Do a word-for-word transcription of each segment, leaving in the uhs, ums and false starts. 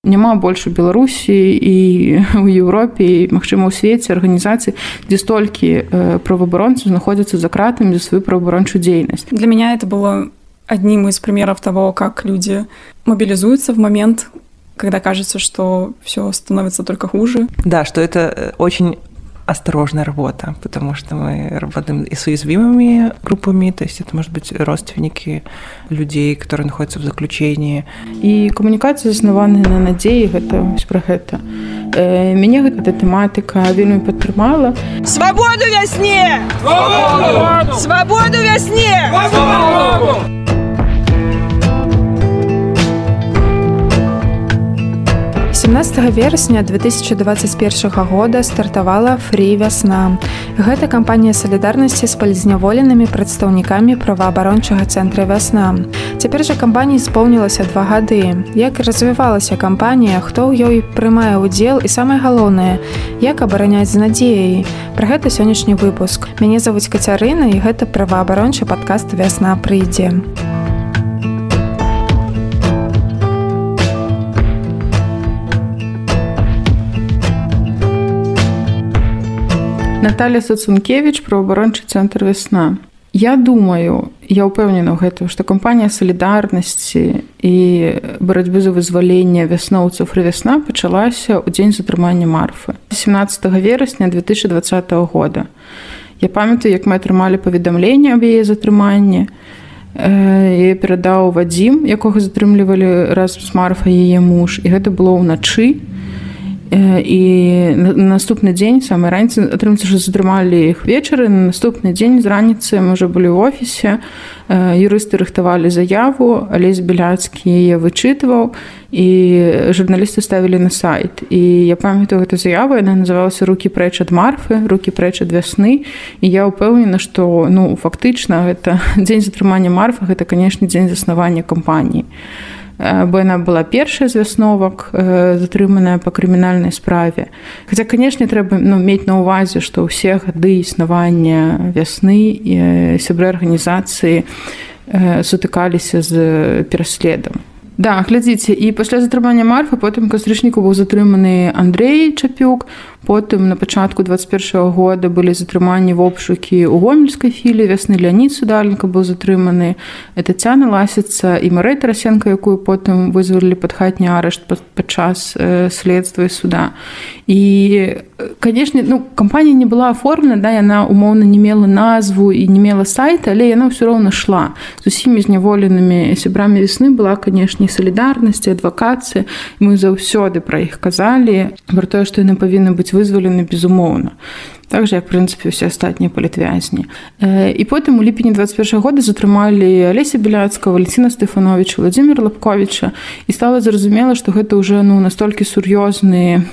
Няма больш у Беларусі і ў Еўропе, і, магчыма, у свеце арганізацый, дзе столькі праваабаронцаў знаходзяцца за кратамі за сваю праваабарончую дзейнасць. Для меня это было одним из примеров того, как люди мобилизуются в момент, когда кажется, что все становится только хуже. Да, что это очень осторожная работа, потому что мы работаем и с уязвимыми группами, то есть это, может быть, родственники людей, которые находятся в заключении. И коммуникация, основанная на надеи, это про это. Э, меня эта тематика вельми подтримала. Свободу весне! Свободу! Свободу весне! Свободу! сямнадцатага верасня две тысячи двадцать першага года стартавала Free Вясна. Гэта кампанія салідарнасці з палізняволенымі прадстаўнікамі праваабарончага цэнтра Вясна. Цяпер жа кампаніі споўнілася два гады. Як развівалася кампанія, хто ў ёй прымае ўдзел і самае галоўнае, як абараняць з надзеяй. Пра гэта сённяшні выпуск. Мяне завуць Кацярына, і гэта праваабарончы падкаст «Вясна прыйдзе». Наталья Сацункевич, праваабарончы цэнтр «Вясна». Я думаю, я ўпэўнена ў гэтым, што кампанія салідарнасці і барацьбы за вызваленне вясноўцаў Free Вясна пачалася ў дзень затрымання Марфы сямнадцатага верасня две тысячи двадцатага года. Я памятаю, як мы атрымалі паведамленне аб яе затрыманні. Я перадаў Вадзім, якога затрымлівалі разам з Марфай яе муж, і гэта было ўначы. І на наступны дзень, самай раніцы, атрымаецца, што затрымалі іх вечары, на наступны дзень з раніцы мы ўжо былі ў офісе, юрысты рыхтавалі заяву, Алесь Беляцкі яе вычытваў, і журналісты ставілі на сайт. І я памятаю гэту заяву, яна называлася «Рукі прэч ад Марфы», «Рукі прэч ад вясны», і я ўпэўнена, што, ну, фактычна, гэта дзень затрымання Марфы, гэта, канешне, дзень заснавання кампаніі. Бо яна была першая з вясновак, затрыманая па крымінальнай справе. Хаця, канешне, трэба ну, мець на ўвазе, што ўсе гады існавання вясны і сябры арганізацыі сутыкаліся з пераследам. Да, глядзіце, і пасля затрымання Марфы потым кастрычніку быў затрыманы Андрэй Чапюк, потым на пачатку двадцать першага года былі затрыманні в обшукі ў гомельскай філіі вясны. Леонід Судаленко быў затрыманы, Тацяна Ласіца і Марыя Тарасенко, якую потым вызвалілі пад хатні арышт падчас следства і суда. І, канешне, ну, кампанія не была аформлена, да, яна умоўна не мела назву і не мела сайта, але яна ўсё роўна шла. З усімі зняволенымі сябрамі вясны была, канешне, салідарнасць, адвакацыя. Мы заўсёды пра іх казалі, пра тое, што яны павінны быць вызвалены безумоўна. Так же, як, в прынцыпе, усе астатнія палітвязні. І потым у ліпені двадцать першага года затрымалі Алеся Беляцкага, Валентина Стефановича, Владимира Лапковича, і стала зразумела, што гэта ўжо ну, настолькі сур'ёзны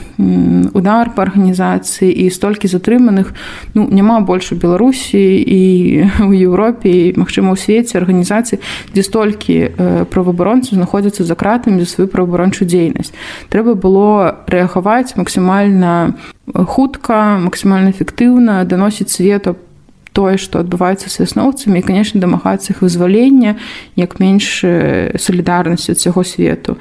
удар па арганізацыі і столькі затрыманых ну, няма больш у Беларусі і ў Еўропе, і, магчыма, у свеце арганізацый, дзе столькі праваабаронцаў знаходзяцца за кратамі за сваю праваабарончую дзейнасць. Трэба было рэагаваць максімальна хутка, максімальна эфектыўна, даносіць свету тое, што адбываецца з вясноўцамі і, канешне, дамагацца іх вызвалення як менш салідарнасці ад усяго свету.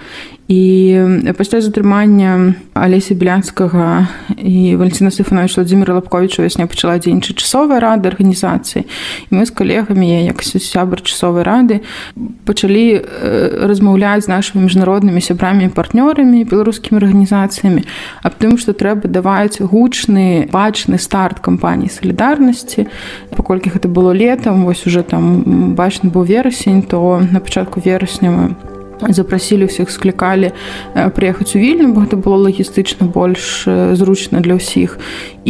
І пасля затрымання Алеся Белянскага і Валентина Стефановича, Владимира Лапковича вясне пачала дзейнічаць часовая рада арганізацыі. І мы з калегамі, як сябр часовай рады, пачалі размаўляць з нашымі міжнароднымі сябрамі і партнёрамі, беларускімі арганізацыямі, аб тым, што трэба даваць гучны, бачны старт кампаніі салідарнасці. Паколькі гэта было летам, вось уже там бачны быў верасень, то на пачатку верасня мы запрасілі ўсіх, склікалі прыехаць у Вільню, бо гэта было лагістычна больш зручна для ўсіх.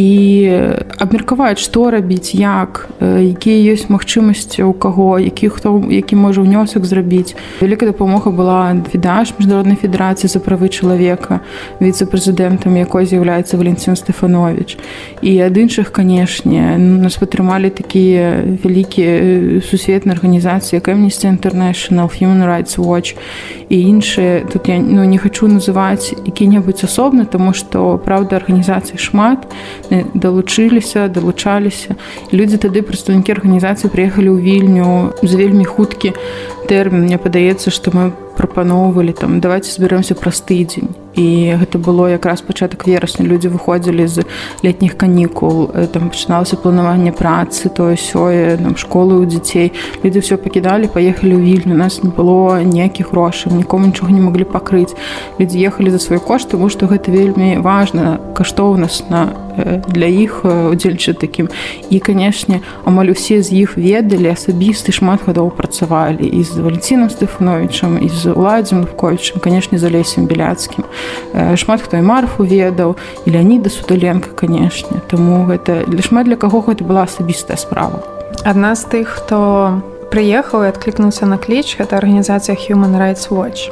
І абмеркаваць, што рабіць, як, якія ёсць магчымасці у каго, які, хто, які можа ўнёсак зрабіць. Вялікая дапамога была відаж Міжнароднай федэрацыі за правы чалавека, віцэ-прэзідэнтам якой з'яўляецца Валентин Стефанович. І ад іншых, канешне, нас падтрымалі такія вялікія сусветныя арганізацыі, як Amnesty International, Human Rights Watch, і іншыя. Тут я ну, не хочу называць які-небудзь асобна, тому што, правда, арганізацый шмат, далучыліся, далучаліся. Людзі тады, прадстаўнікі арганізацыі, прыехалі ў Вільню за вельмі хуткі тэрмін. Мне падаецца, што мы прапаноўвалі, там, давайте зберемся праз тыдзень. і гэта было якраз пачатак верасня. Людзі выходзілі з летніх канікул, там пачыналася планаванне працы, тое сёе, там школы ў дзяцей. Людзі ўсё пакідалі, паехалі ў Вільню. У нас не было ніякіх грошай, нікому нічога не маглі пакрыць. Людзі ехалі за свой кошт, тому што гэта вельмі важна, каштоўнасна для іх удзельнічаць такім. І, канешне, амаль усе з іх ведалі асабіста, шмат гадоў працавалі і з Валентинам Стефановичам, і з Уладзем Левковичем, канешне, з Алесем Беляцкім. Шмат хто і Марфу ведаў, і Леаніда Судоленко, канешне. Таму гэта для шмат для каго гэта была асабістая справа. Адна з тых, хто прыехаў і адклікнуўся на кліч, гэта арганізацыя Human Rights Watch.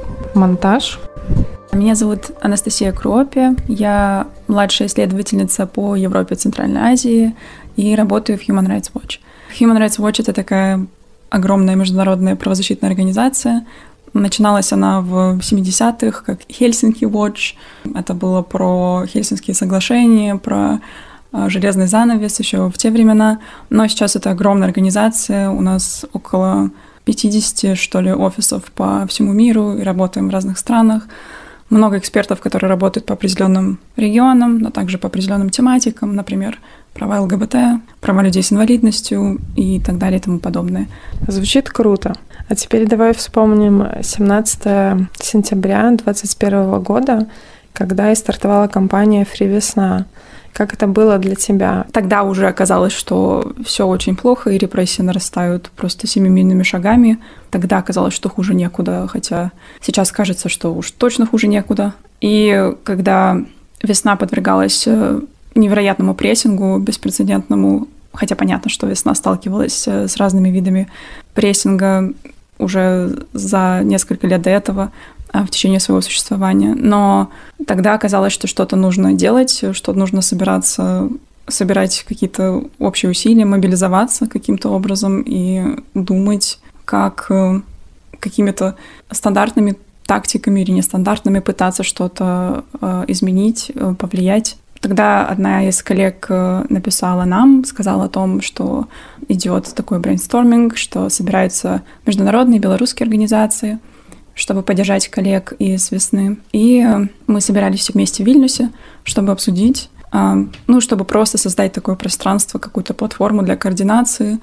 Монтаж. Меня зовут Анастасия Кропе, я младшая исследовательница по Европе и Центральной Азии и работаю в Human Rights Watch. Human Rights Watch — это такая огромная международная правозащитная организация. Начиналась она в семидесятых как Helsinki Watch. Это было про Хельсинские соглашения, про железный занавес еще в те времена. Но сейчас это огромная организация. У нас около пятьдесят, что ли, офисов по всему миру, и работаем в разных странах. Много экспертов, которые работают по определенным регионам, но также по определенным тематикам, например, права ЛГБТ, права людей с инвалидностью и так далее и тому подобное. Звучит круто. А теперь давай вспомним семнадцатое сентября двадцать первого года, когда и стартовала кампания «Фри Весна». Как это было для тебя? Тогда уже оказалось, что все очень плохо, и репрессии нарастают просто семимильными шагами. Тогда оказалось, что хуже некуда, хотя сейчас кажется, что уж точно хуже некуда. И когда «Весна» подвергалась невероятному прессингу, беспрецедентному, хотя понятно, что «Весна» сталкивалась с разными видами прессинга уже за несколько лет до этого, в течение своего существования. Но тогда оказалось, что что-то нужно делать, что нужно собираться, собирать какие-то общие усилия, мобилизоваться каким-то образом и думать, как какими-то стандартными тактиками или нестандартными пытаться что-то изменить, повлиять. Тогда одна из коллег написала нам, сказала о том, что идет такой брейнсторминг, что собираются международные белорусские организации, чтобы поддержать коллег из «Весны». И мы собирались все вместе в Вильнюсе, чтобы обсудить, ну, чтобы просто создать такое пространство, какую-то платформу для координации,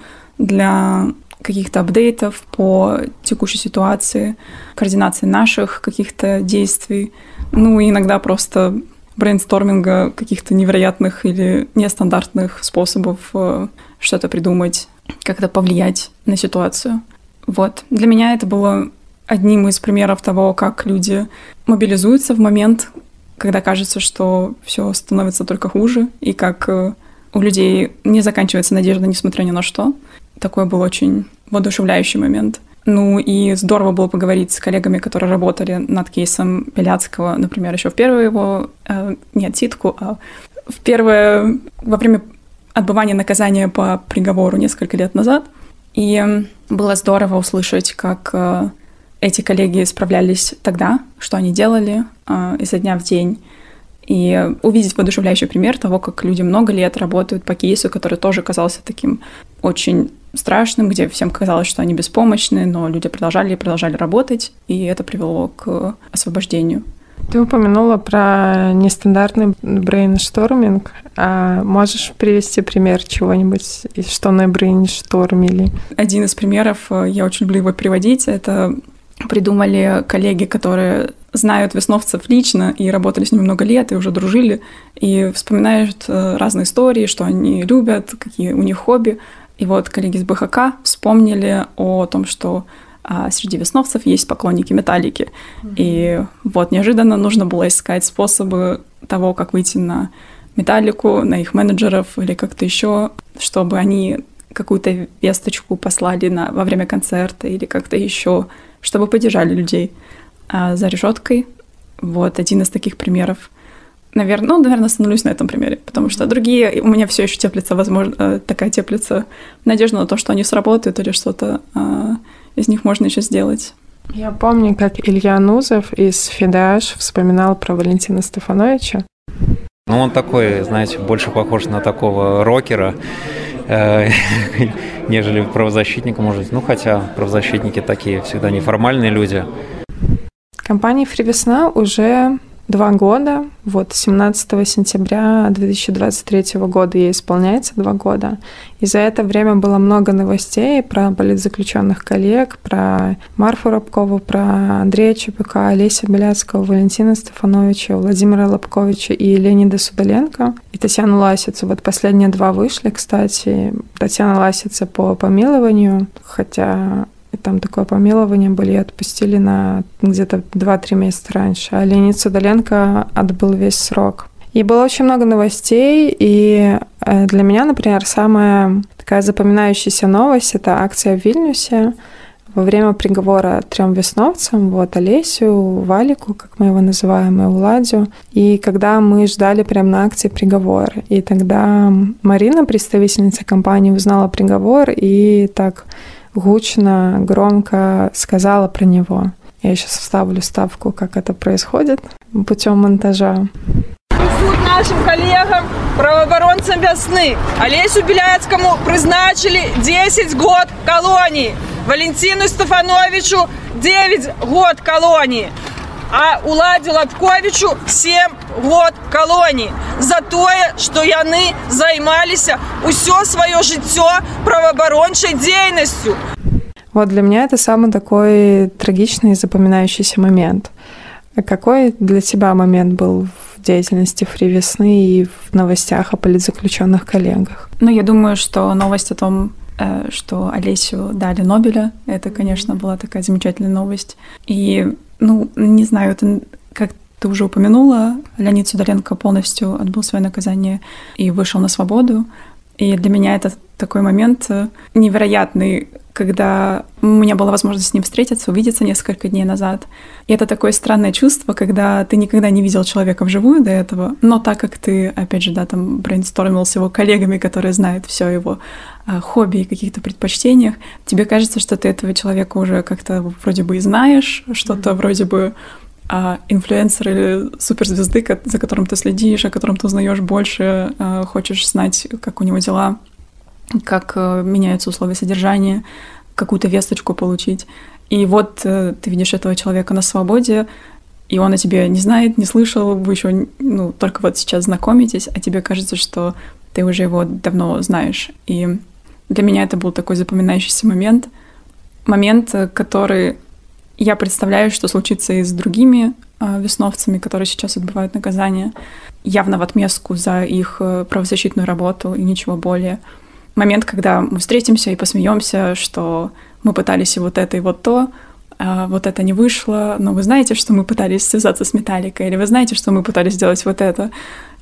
для каких-то апдейтов по текущей ситуации, координации наших каких-то действий, ну, и иногда просто брейнсторминга каких-то невероятных или нестандартных способов что-то придумать, как-то повлиять на ситуацию. Вот. Для меня это было одним из примеров того, как люди мобилизуются в момент, когда кажется, что все становится только хуже, и как у людей не заканчивается надежда, несмотря ни на что. Такой был очень воодушевляющий момент. Ну и здорово было поговорить с коллегами, которые работали над кейсом Беляцкого, например, еще в первую его, э, не отсидку, а в первое, во время отбывания наказания по приговору несколько лет назад. И было здорово услышать, как э, эти коллеги справлялись тогда, что они делали э, изо дня в день, и увидеть воодушевляющий пример того, как люди много лет работают по кейсу, который тоже казался таким очень страшным, где всем казалось, что они беспомощны, но люди продолжали и продолжали работать, и это привело к освобождению. Ты упомянула про нестандартный брейншторминг. А можешь привести пример чего-нибудь, что на брейнштормили? Один из примеров, я очень люблю его приводить, это придумали коллеги, которые знают весновцев лично и работали с ними много лет, и уже дружили, и вспоминают разные истории, что они любят, какие у них хобби. И вот коллеги из БХК вспомнили о том, что а, среди весновцев есть поклонники Металлики. Mm-hmm. И вот неожиданно нужно было искать способы того, как выйти на Металлику, на их менеджеров или как-то еще, чтобы они какую-то весточку послали на, во время концерта или как-то еще, чтобы поддержали людей. А за решеткой вот один из таких примеров. Наверное, ну, наверное, остановлюсь на этом примере, потому что другие, у меня все еще теплится, возможно, такая теплится надежда на то, что они сработают или что-то а, из них можно еще сделать. Я помню, как Илья Нузов из Фидаш вспоминал про Валентина Стефановича. Ну, он такой, знаете, больше похож на такого рокера, э, нежели правозащитника, может быть. Ну, хотя правозащитники такие всегда неформальные люди. Компания «Фри Весна» уже два года. Вот семнадцатого сентября две тысячи двадцать третьего года ей исполняется два года. И за это время было много новостей про политзаключенных коллег, про Марфу Рабкову, про Андрея Чепюка, Олеся Беляцкого, Валентина Стефановича, Владимира Лобковича и Леонида Судаленко. И Татьяну Ласицу. Вот последние два вышли, кстати. Татьяна Ласица по помилованию, хотя... И там такое помилование были, и отпустили на где-то два-три месяца раньше. А Леонид Судаленко отбыл весь срок. И было очень много новостей, и для меня, например, самая такая запоминающаяся новость — это акция в Вильнюсе во время приговора трем весновцам, вот Олесю, Валику, как мы его называем, и Уладю. И когда мы ждали прямо на акции приговор, и тогда Марина, представительница компании, узнала приговор и так гучно, громко сказала про него. Я сейчас вставлю ставку, как это происходит путем монтажа. Суд нашим коллегам, правооборонцам весны. Олесю Беляцкому призначили десять год колонии. Валентину Стефановичу девять год колонии. А Уладе Лобковичу семь год колонии за тое, што яны займаліся ўсё сваё жыццё праваабарончай дзейнасцю. Вот для меня это самый такой трагичный и запоминающийся момент. А какой для тебя момент был в деятельности Фри Весны и в новостях о политзаключенных коллегах? Ну, я думаю, что новость о том, что Олесю дали Нобеля, это, конечно, была такая замечательная новость. И Ну, не знаю, это, как ты уже упомянула, Леонид Судаленко полностью отбыл свое наказание и вышел на свободу. И для меня это такой момент невероятный, когда у меня была возможность с ним встретиться, увидеться несколько дней назад. И это такое странное чувство, когда ты никогда не видел человека вживую до этого, но так как ты, опять же, да, там брейнстормил с его коллегами, которые знают все его а, хобби и каких-то предпочтениях, тебе кажется, что ты этого человека уже как-то вроде бы и знаешь, что-то вроде бы а, инфлюенсер или суперзвезды, за которым ты следишь, о котором ты узнаешь больше, а, хочешь знать, как у него дела, как меняются условия содержания, какую-то весточку получить. И вот ты видишь этого человека на свободе, и он о тебе не знает, не слышал, вы еще ну, только вот сейчас знакомитесь, а тебе кажется, что ты уже его давно знаешь. И для меня это был такой запоминающийся момент. Момент, который я представляю, что случится и с другими весновцами, которые сейчас отбывают наказание, явно в отместку за их правозащитную работу и ничего более. Момент, когда мы встретимся и посмеемся, что мы пытались и вот это, и вот то, а вот это не вышло, но вы знаете, что мы пытались связаться с Металликой, или вы знаете, что мы пытались сделать вот это.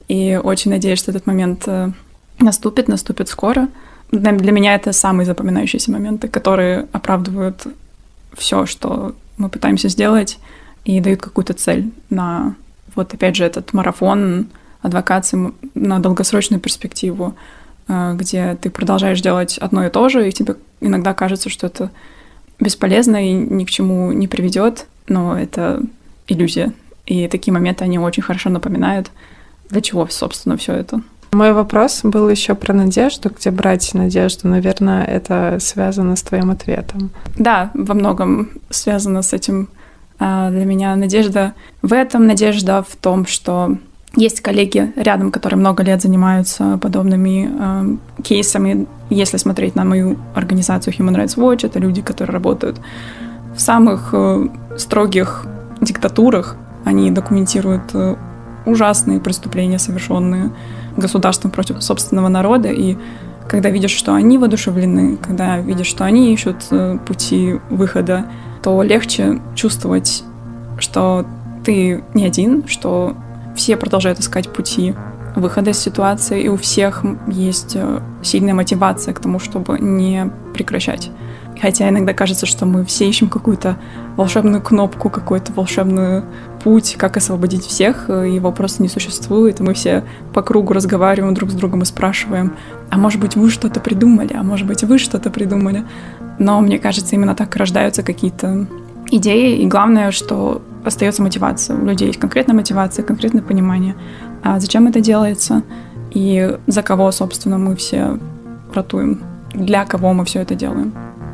И очень надеюсь, что этот момент наступит, наступит скоро. Для меня это самые запоминающиеся моменты, которые оправдывают все, что мы пытаемся сделать, и дают какую-то цель на, вот опять же, этот марафон адвокации на долгосрочную перспективу, где ты продолжаешь делать одно и то же, и тебе иногда кажется, что это бесполезно и ни к чему не приведет, но это иллюзия. И такие моменты, они очень хорошо напоминают, для чего, собственно, все это. Мой вопрос был еще про надежду, где брать надежду. Наверное, это связано с твоим ответом. Да, во многом связано с этим. Для меня надежда в этом, надежда в том, что есть коллеги рядом, которые много лет занимаются подобными э, кейсами. Если смотреть на мою организацию Human Rights Watch, это люди, которые работают в самых э, строгих диктатурах. Они документируют э, ужасные преступления, совершенные государством против собственного народа. И когда видишь, что они воодушевлены, когда видишь, что они ищут э, пути выхода, то легче чувствовать, что ты не один, что все продолжают искать пути выхода из ситуации, и у всех есть сильная мотивация к тому, чтобы не прекращать. Хотя иногда кажется, что мы все ищем какую-то волшебную кнопку, какой-то волшебный путь, как освободить всех, его просто не существует, и мы все по кругу разговариваем друг с другом и спрашиваем, а может быть вы что-то придумали, а может быть вы что-то придумали. Но мне кажется, именно так рождаются какие-то идеи, и главное, что остается мотивация. У людей есть конкретная мотивация, конкретное понимание, а зачем это делается и за кого, собственно, мы все ратуем, для кого мы все это делаем.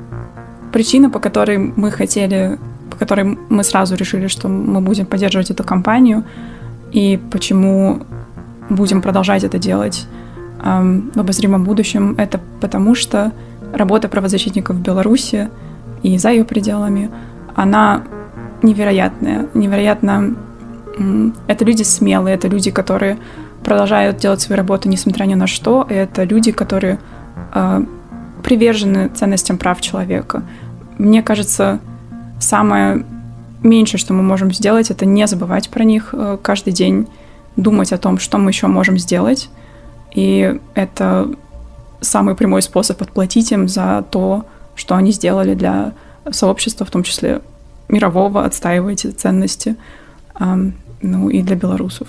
Причина, по которой мы хотели, по которой мы сразу решили, что мы будем поддерживать эту кампанию, и почему будем продолжать это делать в обозримом будущем. Это потому, что работа правозащитников в Беларуси и за ее пределами, она невероятная, невероятно. Это люди смелые, это люди, которые продолжают делать свою работу, несмотря ни на что. И это люди, которые э, привержены ценностям прав человека. Мне кажется, самое меньшее, что мы можем сделать, это не забывать про них э, каждый день, думать о том, что мы еще можем сделать. И это самый прямой способ отплатить им за то, что они сделали для сообщества, в том числе мирового, отстаивая эти ценности, э, ну и для белорусов.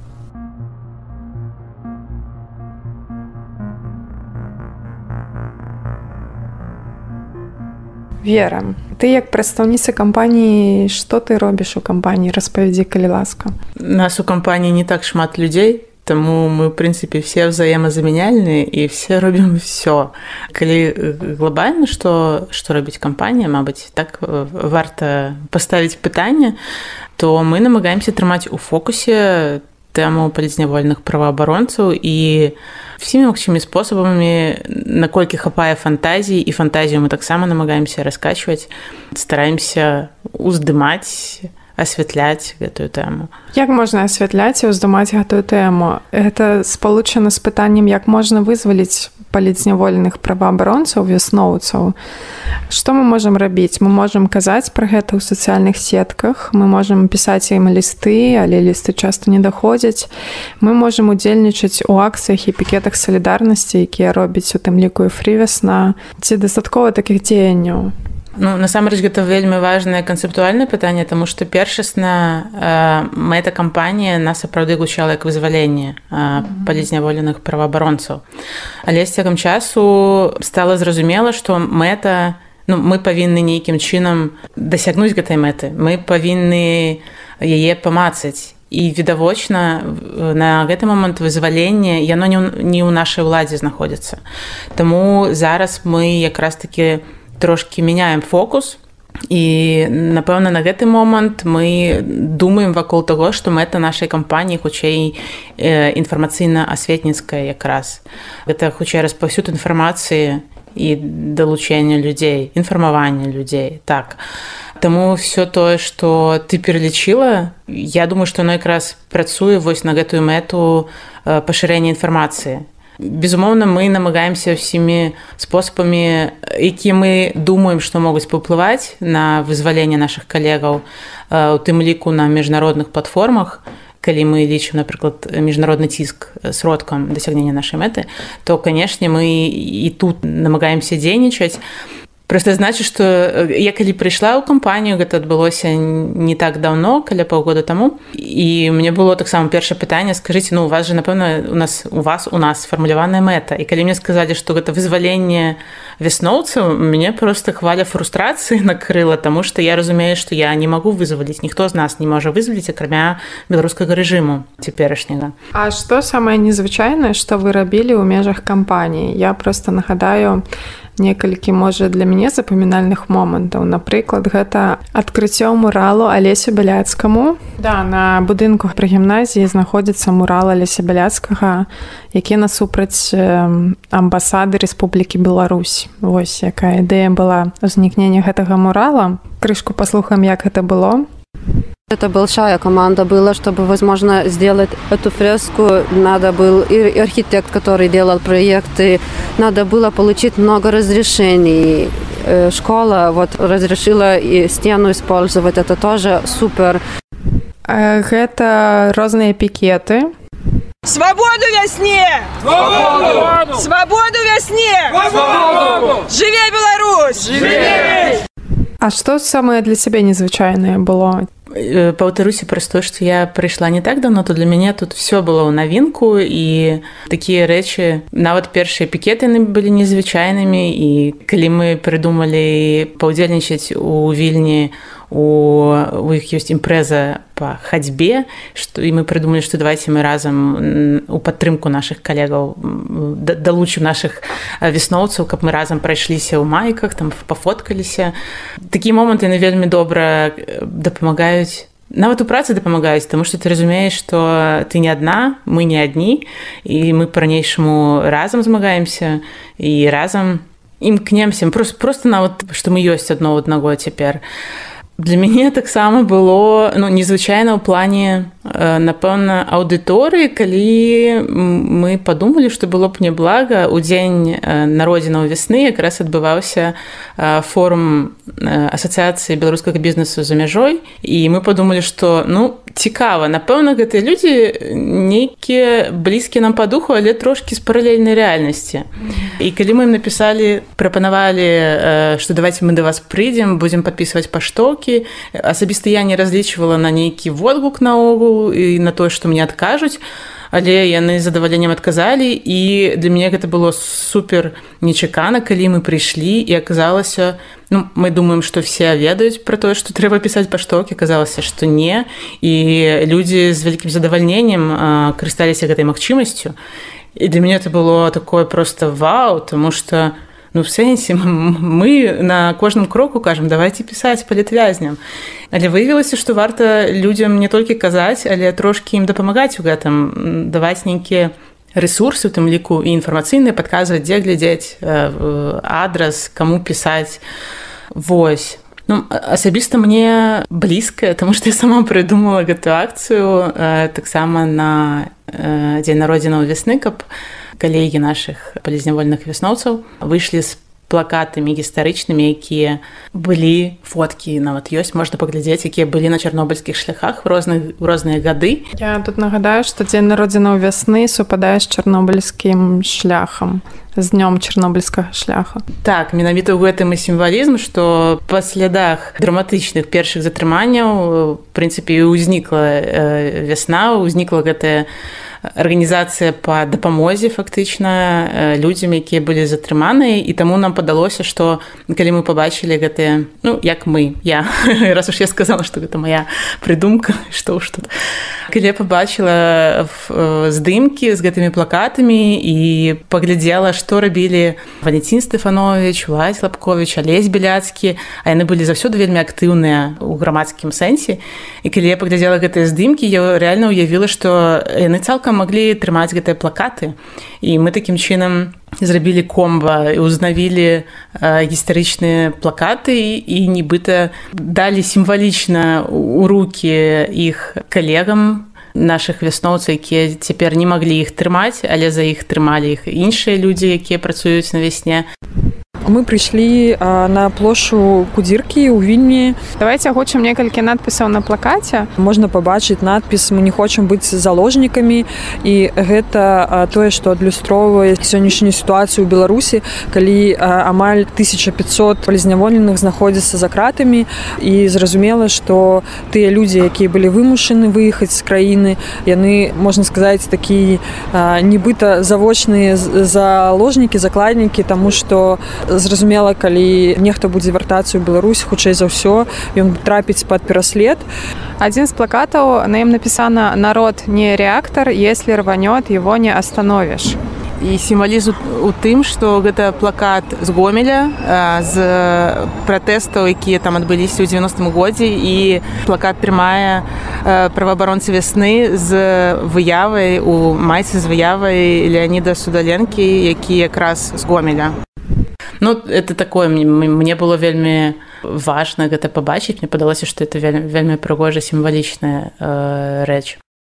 Вера, ты як прадстаўніца кампаніі, што ты робіш у кампаніі? Распавядзі, калі ласка. Нас у кампаніі не так шмат людзей, таму мы, в прынцыпе, все взаемазамяняльныя і все робім все. Калі глобальна, што, што робіць кампанія, мабыць, так варта паставіць пытанне, то мы намагаемся трымаць у фокусе тэму палізнявольных праваабаронцаў і всеми магчымымі спосабамі, наколькі хапае фантазіі, і фантазію мы таксама намагаемся раскачваць, стараемся уздымаць, асвятляць гэтую тэму. Як можна асвятляць і уздымаць гэтую тэму? Гэта спалучана з пытаннем, як можна вызваліць палізняволеных праваабаронцаў, вясноўцаў. Што мы можам рабіць? Мы можам казаць пра гэта ў сацыяльных сетках, мы можам пісаць ім лісты, але лісты часта не даходзяць. Мы можам удзельнічаць у акцыях і пікетах салідарнасці, якія робяць у тым ліку і Фрі вясна. Ці дастаткова такіх дзеянняў? Ну, насамрэч, гэта вельмі важнае канцэптуальнае пытанне, таму што першасна э, мэта кампаніі нас сапраўды гучала як вызваленне э, палізняволеных праваабаронцаў. Але з цягам часу стала зразумела, што мэта, ну, мы павінны нейкім чынам дасягнуць гэтай мэты. Мы павінны яе памацаць. І відавочна на гэты момант вызвалення яно не ў нашай уладзе знаходзіцца. Таму зараз мы якраз такі трошки мяняем фокус, і, напэўна, на гэты момант мы думаем вакол таго, што мэта нашай кампаніі хутчэй інфармацыйна-асветніцкая якраз. Гэта хутчэй распаўсюд інфармацыі і далучэнне людзей, інфармаванне людзей, так. Таму все тое, што ты пералічыла, я думаю, што оно якраз працуе вось на гэтую мэту пашырэння інфармацыі. Безумоўна, мы намагаемся ўсімі спосабамі, якія мы думаем, што могуць паўплываць на вызваленне нашых калегаў, у тым ліку на міжнародных платформах, калі мы лічым, напрыклад, міжнародны ціск сродкам дасягнення нашай мэты, то, канешне, мы і тут намагаемся дзейнічаць. Просто значыць, што я калі прыйшла ў кампанію, гэта адбылося не так даўно, каля паўгода таму, і мне было таксама першае пытанне: скажыце, ну у вас же, напэўна, у нас у вас у нас сфармуляваная мэта. І калі мне сказалі, што гэта вызваленне вясноўцаў, мяне проста хваля фрустрацыі накрыла, таму што я разумею, што я не магу вызваліць, ніхто з нас не можа вызваліць, акрамя беларускага рэжыму цяперашняга. А што самае незвычайнае, што вы рабілі ў межах кампаніі? Я проста нагадаю некалькі, можа, для мяне запамінальных момантаў. Напрыклад, гэта адкрыццё муралу Алесю Бяляцкаму. Да, на будынку пры гімназіі знаходзіцца мурал Алеся Бяляцкага, які насупраць амбасады Рэспублікі Беларусь. Вось якая ідэя была ўзнікнення гэтага мурала. Крышку паслухаем, як гэта было. Это большая команда была, чтобы, возможно, сделать эту фреску. Надо был и архитект, который делал проекты, надо было получить много разрешений. Школа вот разрешила и стену использовать, это тоже супер. Это разные пикеты. Свободу вясне! Свободу! Свободу вясне! Свободу! Живе Беларусь! Живе! А што самае для сябе незвычайнае было? Паўтаруся праз тое, што я прыйшла не так даўно, то для мяне тут все было ў навінку, і такія рэчы, нават першыя пікеты былі незвычайнымі, і калі мы прыдумалі паўдзельнічаць у Вільні, у, у іх ёсць імпрэза па хадзьбе, што, і мы прыдумалі, што давайце мы разам у падтрымку нашых калегаў далучым нашых вясноўцаў, каб мы разам прайшліся ў майках, там пафоткаліся. Такія моманты яны вельмі добра дапамагаюць нават у працы дапамагаюць, таму што ты разумееш, што ты не адна, мы не адні, і мы па-ранейшаму разам змагаемся і разам імкнемся. Просто, просто нават, што мы ёсць адно ў аднаго цяпер. Для мяне таксама было ну, незвычайна ў плане, напэўна, аўдыторыі, калі мы падумалі, што было б неблага ў дзень народзінаў вясны якраз адбываўся форум асацыяцыі беларускага бізнесу за мяжой, і мы падумалі, што ну, цікава, напэўна, гэтыя людзі нейкія блізкія нам па духу, але трошкі з паралельнай рэальнасці. І калі мы ім напісалі, прапанавалі, што давайте мы да вас прыйдзем, будзем падпісваць паштоўкі, асабіста я не разлічвала на нейкі водгук наогул і на тое, што мне адкажуць, але яны з задаваленнем адказалі, і для мяне гэта было супер нечакана, калі мы прыйшлі, і аказалася, ну, мы думаем, што все ведаюць пра тое, што трэба пісаць паштоўкі, аказалася, што не, і людзі з вялікім задавальненнем карысталіся гэтай магчымасцю. І для мяне это было такое просто вау, тому што ну, в сэнсе, мы на кожным кроку кажам, давайте пісаць палітвязням. Але выявілася, што варта людзям не толькі казаць, але трошкі ім дапамагаць у гэтым, даваць нейкія рэсурсы, у тым ліку і інфармацыйныя, падказваць, дзе глядзець, адрас, каму пісаць. Вось. Ну, асабіста мне блізкая, таму што я сама прыдумала гэтую акцыю таксама на дзень народзінаў вясны, каб калегі нашых палізнявольных вясноўцаў выйшлі з плакатамі гістарычнымі, якія былі, фоткі нават ёсць, можна паглядзець, якія былі на чарнобыльскіх шляхах в розных, в розныя гады. Я тут нагадаю, што дзень народзінаў вясны супадае з чарнобыльскім шляхам, з днём чарнобыльскага шляха. Так, менавіта ў гэтым і сімвалізм, што па слядах драматычных першых затрыманняў, в прынцыпе, і ўзнікла вясна, ўзнікла гэтая арганізацыя па дапамозе фактычна людзям, якія былі затрыманыя, і таму нам падалося, што калі мы пабачылі гэтыя, ну, як мы, я, раз уж я сказала, што гэта моя прыдумка, што ўж тут. Калі я пабачыла здымкі з гэтымі плакатамі і паглядзела, што рабілі Валентин Стефанович, Вась Лапкович, Алесь Беляцкі, а яны былі заўсёды вельмі актыўныя ў грамадскім сэнсе. І калі я паглядзела гэтыя здымкі, я рэальна ўявіла, што яны цалкам маглі трымаць гэтыя плакаты. І мы такім чынам зрабілі комба і узнавілі гістарычныя плакаты і нібыта далі сімвалічна ў рукі іх калегам, нашых вясноўцаў, якія цяпер не маглі іх трымаць, але за іх трымалі іх іншыя людзі, якія працуюць на вясне. Мы прыйшлі на плошу Кудзіркі ў Вільні. Давайте агучым некалькі надпісаў на плакаце. Можна пабачыць надпіс «Мы не хочам быць заложнікамі», і гэта тое, што адлюстроўвае сённяшнюю сітуацыю ў Беларусі, калі амаль тысяча пятьсот палізняволеных знаходзяцца за кратамі, і зразумела, што тыя людзі, якія былі вымушаны выехаць з краіны, яны, можна сказаць, такія нібыта завочныя заложнікі, закладнікі, таму што зразумела, калі нехта будзе вяртацца ў Беларусь, хутчэй за ўсё, ён трапіць пад пераслед. Адзін з плакатаў, на ім напісана «Народ не реактор, если рванет, его не остановишь». І сімвалізм у тым, што гэта плакат з Гомеля, з пратэстаў, якія там адбыліся ў дзевяностым годзе, і плакат трымае праваабаронцы вясны з выявай, у майцы з выявай Леаніда Судаленкі, які якраз з Гомеля. Ну, это такое, мне было вельмі важна гэта пабачыць, мне падалося, што это вельмі, вельмі прыгожая сімвалічная э, рэч.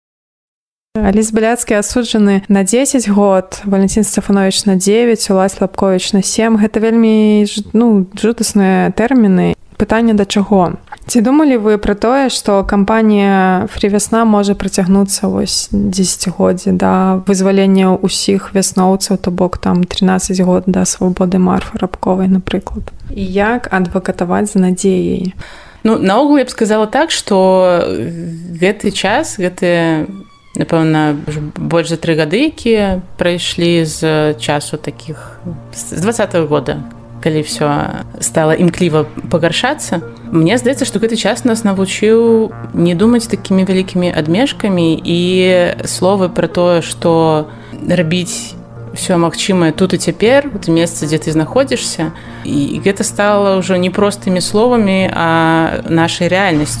Алесь Беляцкі асуджаны на дзесяць год, Валентин Стефанович на девять, Вась Лапкович на семь. Гэта вельмі, ну, жудасныя тэрміны. Пытанне да чаго? Ці думалі вы пра тое, што кампанія «Фрі Вясна» можа працягнуцца вось дзесяцігоддзе да вызвалення ўсіх вясноўцаў, то бок там тринадцать год да свабоды Марфы Рабковай, напрыклад. І як адвакатаваць з надзеяй? Ну, наогул я б сказала так, што гэты час, гэты, напэўна, больш за тры гады, якія прайшлі з часу такіх, з двадцатого года, калі ўсё стала імкліва пагаршацца, мне здаецца, што гэты час нас навучыў не думаць такімі вялікімі адмежкамі, і словы пра тое, што рабіць ўсё магчымае тут і цяпер, у тым месцы, дзе ты знаходзішся, і гэта стала ўжо не простымі словамі, а нашай рэальнасцю.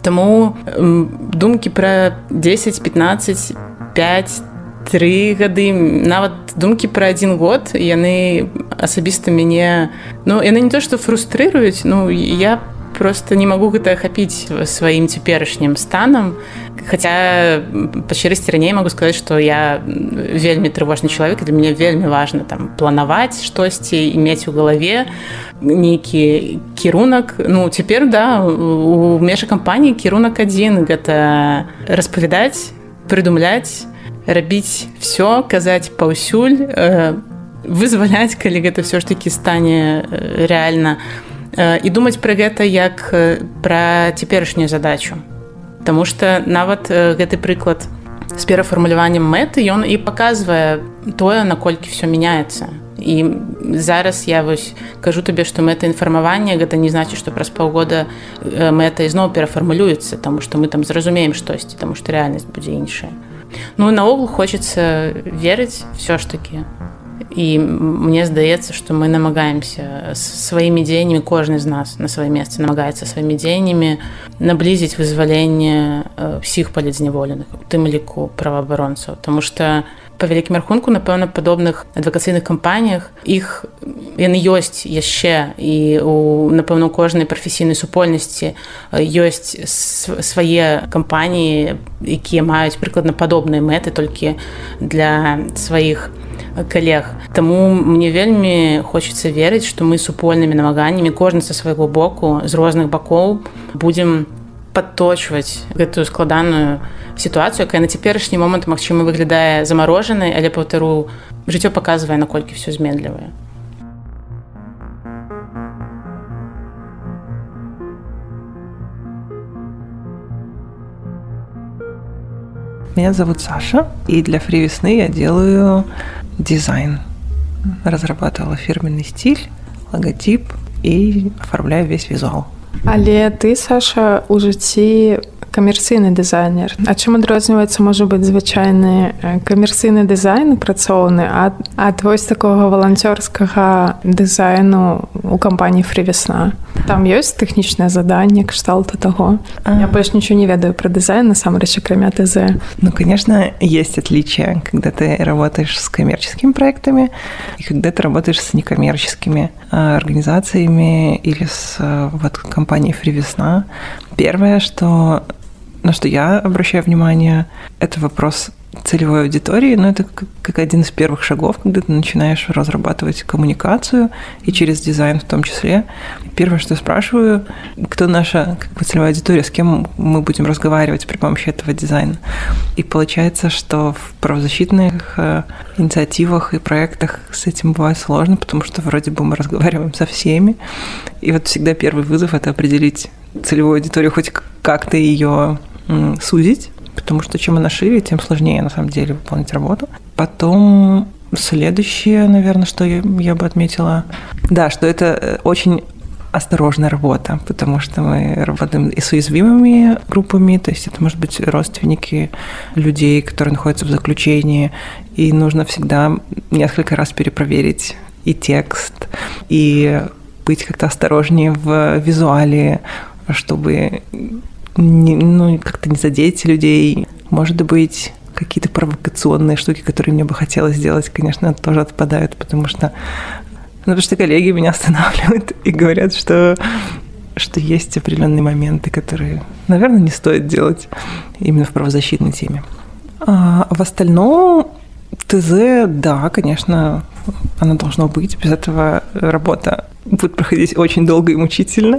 Таму думкі пра дзесяць пятнаццаць пяць тры гады, нават думкі пра адзін год, яны асабіста мяне, ну, яны не то што фрустрыруюць, ну, я просто не магу гэта ахапіць сваім цяперашнім станам. Хаця па шчырасці раней магу сказаць, што я вельмі трывожны чалавек, і для мяне вельмі важна там планаваць штосьці і мець у галаве нейкі кірунак. Ну, цяпер, да, у межах кампаніі кірунак адзін, гэта распавядаць, прыдумляць, рабіць все, казаць паўсюль, вызваляць, калі гэта все ж такі стане рэальна, і думаць пра гэта як пра цяперашнюю задачу. Таму што нават гэты прыклад з перафармуляваннем мэты, ён і паказвае тое, наколькі все мяняецца. І зараз я вось кажу табе, што мэта інфармавання, гэта не значыць, што праз паўгода мэта ізноў перафармулюецца, таму што мы там зразумеем штосьці, таму што рэальнасць будзе іншая. Ну, наогул хочацца верыць все ж такі. І мне здаецца, што мы намагаемся сваімі дзеяннямі, кожны з нас на сваім месцы намагаецца сваімі дзеяннямі наблізіць вызваленне ўсіх палізняволеных, у тым ліку праваабаронцаў. Таму што па вялікім рахунку, напэўна, падобных адвакацыйных кампаніях іх яны ёсць яшчэ, і у, напэўна, у кожнай прафесійнай супольнасці ёсць свае кампаніі, якія маюць прыкладна падобныя мэты толькі для сваіх калег. Таму мне вельмі хочацца верыць, што мы супольнымі намаганнямі, кожны са свайго боку, з розных бакоў будзем падточваць гэтую складаную сітуацыю, якая на цяперашні момант, магчыма, выглядае замарожанай, але, паўтару, жыццё паказвае, наколькі ўсё зменлівае. Меня зовут Саша, и для Free Весны я делаю дизайн. Разрабатывала фирменный стиль, логотип и оформляю весь визуал. Але ты, Саша, у жыцці камерцыйны дызайнер. А чым адрозніваецца, можа быць, звычайны камерцыйны дызайн працоўны ад, ад вось такога валанцёрскага дызайну у кампаніі Free Весна? Там ёсць тэхнічнае заданне, кшталту таго? А... Я больше ничего не ведаю про дизайн, насамрэч, акрамя ТЗ. Ну, конечно, есть отличия, когда ты работаешь с коммерческими проектами и когда ты работаешь с некоммерческими организациями или с вот, компанией Free Весна. Первое, что, на что я обращаю внимание, это вопрос целевой аудитории, но это как, как один из первых шагов, когда ты начинаешь разрабатывать коммуникацию, и через дизайн в том числе. Первое, что я спрашиваю, кто наша как бы, целевая аудитория, с кем мы будем разговаривать при помощи этого дизайна. И получается, что в правозащитных э, инициативах и проектах с этим бывает сложно, потому что вроде бы мы разговариваем со всеми, и вот всегда первый вызов – это определить целевую аудиторию, хоть как-то ее м, сузить, потому что чем она шире, тем сложнее на самом деле выполнить работу. Потом следующее, наверное, что я, я бы отметила, да, что это очень осторожная работа, потому что мы работаем и с уязвимыми группами, то есть это может быть родственники людей, которые находятся в заключении, и нужно всегда несколько раз перепроверить и текст, и быть как-то осторожнее в визуале, чтобы не, ну, как-то не задеть людей. Может быть, какие-то провокационные штуки, которые мне бы хотелось сделать, конечно, тоже отпадают, потому что, ну, потому что коллеги меня останавливают и говорят, что, что есть определенные моменты, которые, наверное, не стоит делать именно в правозащитной теме. А в остальном ТЗ, да, конечно, оно должно быть. Без этого работа будет проходить очень долго и мучительно.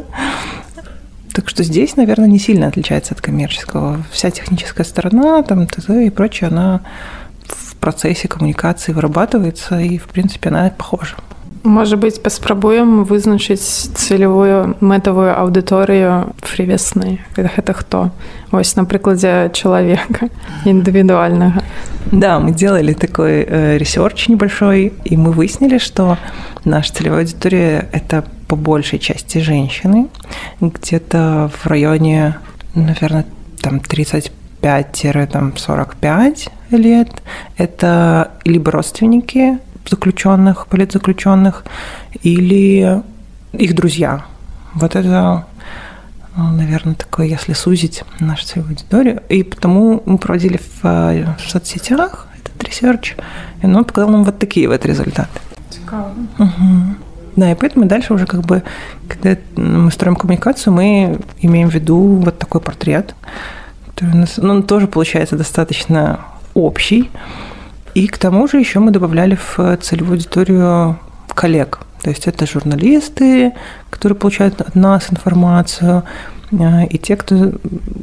Так что здесь, наверное, не сильно отличается от коммерческого. Вся техническая сторона, там, ТЗ и прочее, она в процессе коммуникации вырабатывается, и, в принципе, она похожа. Может быть, паспрабуем вызначыць цэлевую мэтавую аўдыторыю Free Весны. Это кто? Вось на прыкладзе человека индивидуального. Да, мы делали такой э, ресерч небольшой, и мы выяснили, что наша целевая аудитория – это по большей части женщины, где-то в районе, наверное, там тридцать пять - сорок пять лет. Это либо родственники заключенных, политзаключенных, или их друзья. Вот это наверное, такое, если сузить нашу целевую аудиторию. И потому мы проводили в, в соцсетях этот ресерч, и он показал нам вот такие вот результаты. Цикаво. Угу. Да, и поэтому дальше уже как бы, когда мы строим коммуникацию, мы имеем в виду вот такой портрет, который у нас, ну, он тоже получается достаточно общий. И к тому же еще мы добавляли в целевую аудиторию коллег. То есть это журналисты, которые получают от нас информацию, и те, кто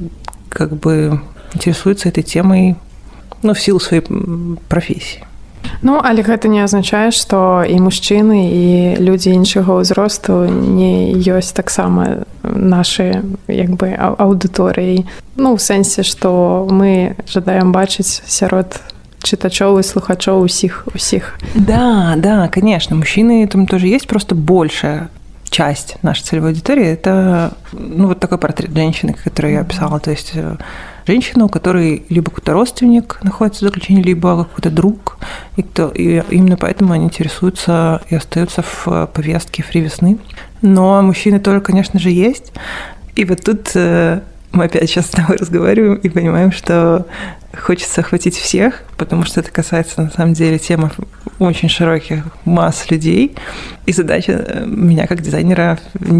как бы интересуется этой темой, ну, в силу своей профессии. Ну, але гэта не азначае, што і мужчыны, і людзі іншага ўзросту не ёсць таксама нашы як бы аўдыторыі. Ну, ў сэнсе, што мы жадаем бачыць сярод читачоў и слухачоў усіх усіх. Да, да, конечно, мужчины там тоже есть, просто большая часть нашей целевой аудитории – это, ну, вот такой портрет женщины, который я описала, то есть женщина, у которой либо какой-то родственник находится в заключении, либо какой-то друг, и, кто, и именно поэтому они интересуются и остаются в повестке «Фри весны». Но мужчины тоже, конечно же, есть, и вот тут мы опять сейчас с тобой разговариваем и понимаем, что хочется охватить всех, потому что это касается, на самом деле, темы очень широких масс людей. И задача меня, как дизайнера,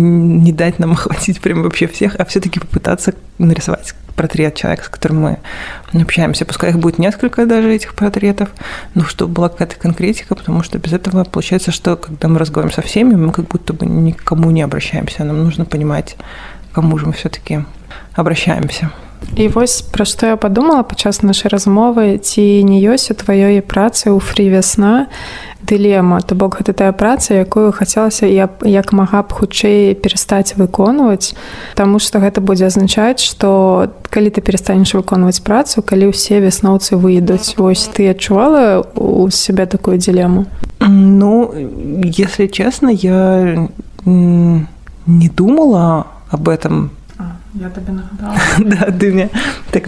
не дать нам охватить прям вообще всех, а все-таки попытаться нарисовать портрет человека, с которым мы общаемся. Пускай их будет несколько даже, этих портретов, но чтобы была какая-то конкретика, потому что без этого получается, что когда мы разговариваем со всеми, мы как будто бы никому не обращаемся. Нам нужно понимать, к кому же мы все-таки обращаемся. І вось пра што я падумала падчас нашай размовы, ці не ёсць у тваёй працы ў «Фри весна» дылема, то бок гэта тая праца, якую хацелася як мага б хутчэй перастаць выконваць, таму што гэта будзе азначаць, што калі ты перастанеш выконваць працу, калі ўсе вясноўцы выйдуць, вось ты адчувала у себя такую дилемму? Ну, если честно, я не думала об этом. Я тебе нагадала. Да, ты мне так...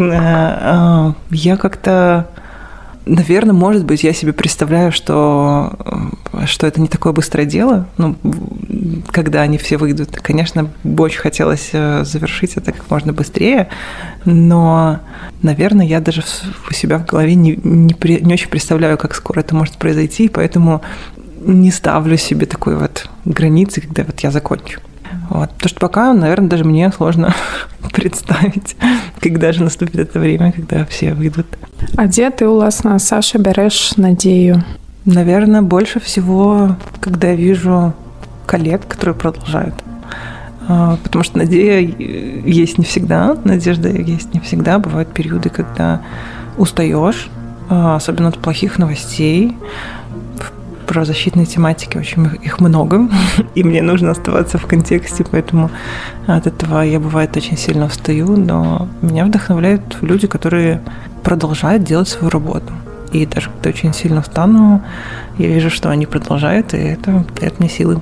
Я как-то... Наверное, может быть, я себе представляю, что, что это не такое быстрое дело, ну, когда они все выйдут. Конечно, бы очень хотелось завершить это как можно быстрее, но, наверное, я даже у себя в голове не, не, не очень представляю, как скоро это может произойти, поэтому не ставлю себе такой вот границы, когда вот я закончу. Вот. Потому что пока, наверное, даже мне сложно представить, когда же наступит это время, когда все выйдут. А где ты, уласна, Саша, берешь надею? Наверное, больше всего, когда я вижу коллег, которые продолжают. Потому что надея есть не всегда, надежда есть не всегда. Бывают периоды, когда устаешь, особенно от плохих новостей. В правозащитной тематике очень их много, и мне нужно оставаться в контексте, поэтому от этого я, бывает, очень сильно устаю, но меня вдохновляют люди, которые продолжают делать свою работу. И даже когда очень сильно устану, я вижу, что они продолжают, и это дает мне силы.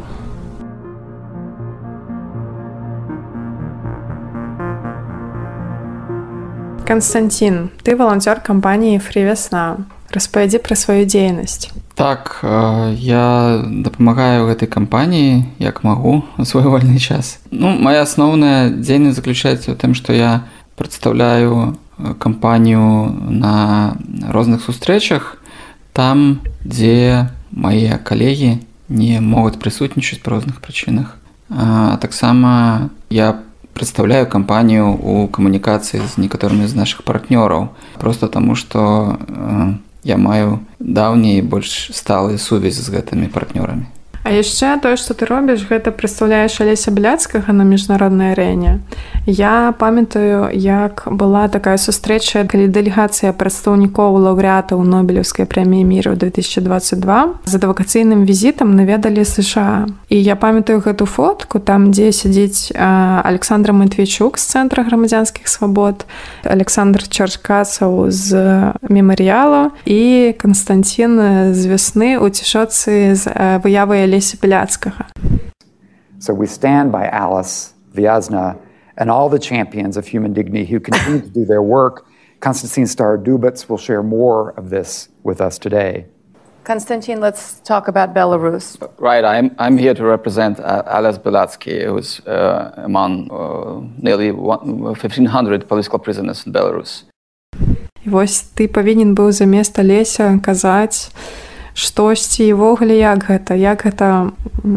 Константин, ты волонтер компании «Фри весна». Распавядзі пра сваю дзейнасць. Так, я дапамагаю гэтай кампаніі, як магу у свой вольны час. Ну, моя асноўная дзейнасць заключаецца ў тым, што я прадстаўляю кампанію на розных сустрэчах там, дзе мае калегі не могуць прысутнічаць па розных прычынах. А таксама я прадстаўляю кампанію ў камунікацыі з некаторымі з нашых партнёраў, проста таму, што я маю даўнія і больш сталыя сувязі з гэтымі партнёрамі. А яшчэ тое, што ты робіш, гэта прадстаўляеш Алеся Бяляцкага на міжнароднай арэне. Я памятаю, як была такая сустрэча, калі дэлегацыя прадстаўнікоў лаўрэатаў Нобелеўскай прэміі міру две тысячи двадцать два з адвакацыйным візітам наведалі США. І я памятаю гэту фотку, там, дзе сядзіць Александр Матвейчук з Цэнтра грамадзянскіх свабод, Александр Чаркасаў з мемарыялу і Константин з весны ў цішотцы з выявай Алеся Бяляцкага. So we stand by Alice, Vyazna, and all the champions of human dignity who continue to do their work. Konstantin Starodubets will share more of this with us today. Konstantin, let's talk about Belarus. Right, I'm, I'm here to represent uh, Ales Bialiatski, who's uh, among uh, nearly fifteen hundred political prisoners in Belarus. І вось ты павінен быў замест Алеся казаць штосьці і ўвогуле як гэта, як гэта,